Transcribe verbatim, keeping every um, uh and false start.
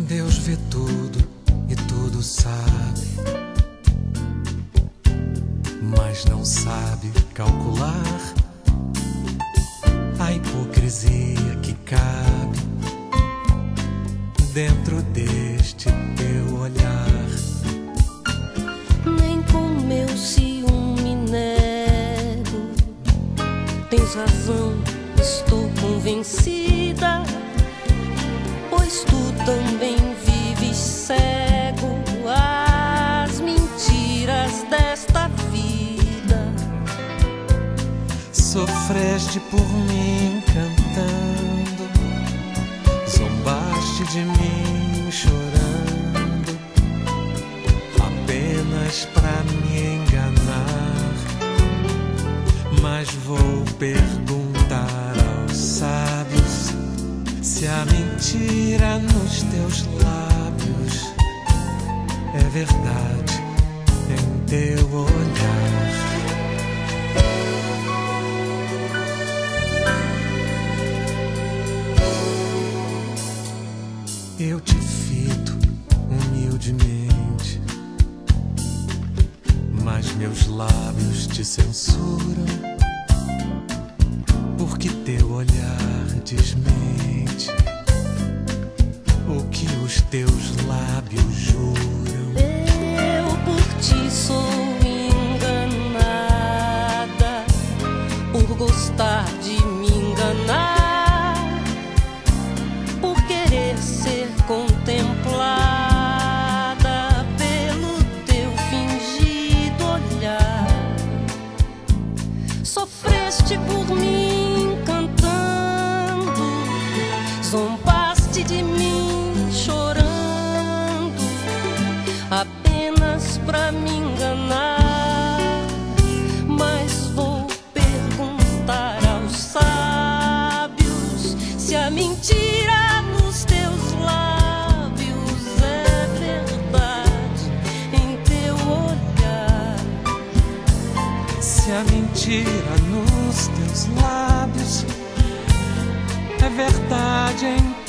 Deus vê tudo e tudo sabe, mas não sabe calcular a hipocrisia que cabe dentro deste teu olhar. Nem com meu ciúme nego, tens razão, estou convencida, pois tu também vives cego às mentiras desta vida. Sofreste por mim cantando, zombaste de mim chorando, apenas pra me enganar. Mas vou perguntar aos sábios se a mentira nos teus lábios é verdade em teu olhar. Eu te fito humildemente, mas meus lábios te censuram, porque teu olhar desmente o que os teus lábios juram. Eu por ti sou enganada, por gostar de me enganar, por querer ser contemplada pelo teu fingido olhar. Sofreste por mim cantando, zombaste de mim chorando, apenas pra me enganar. Mas vou perguntar aos sábios se a mentira nos teus lábios é verdade em teu olhar. Se a mentira nos teus lábios é verdade em